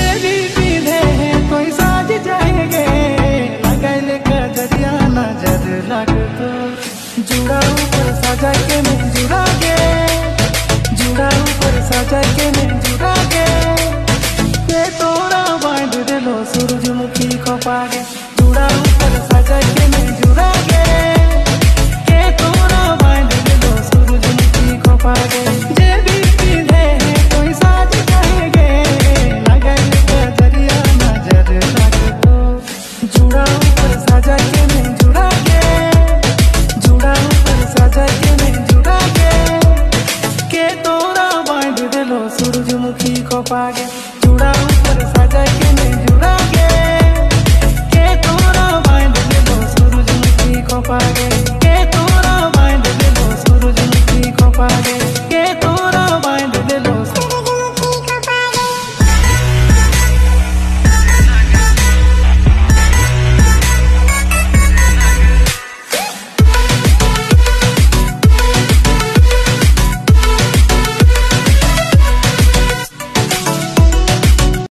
भी पीधे हैं कोई साज जाएंगे, लगल कजरिया नजर लग तो जुड़ा ऊपर सजा के मैं जुड़ा गे, जुड़ा ऊपर सजा के मैं जुड़ा गे, ये तोरा बांध दे लो सूरजमुखी को पागे, जुड़ा ऊपर सजा के मैं जुड़ा गे, ये तोरा बांध दे लो सूरजमुखी को पागे। जे भी पीधे हैं कोई साज जाएंगे, लगल कजरिया नजर लग तो जुड़ा ऊपर सजा के मैं जुड़ा गे, जुड़ा ऊपर सजा के मैं जुड़ा गे, के तोरा बांध दे लो सूरजमुखी को पागे, जुड़ा ऊपर सजा के मैं जुड़ा गे, के तोरा बांध दे लो सूरजमुखी को पागे, के तोरा बांध दे लो सूरजमुखी को पागे, के तोरा बांध दे लो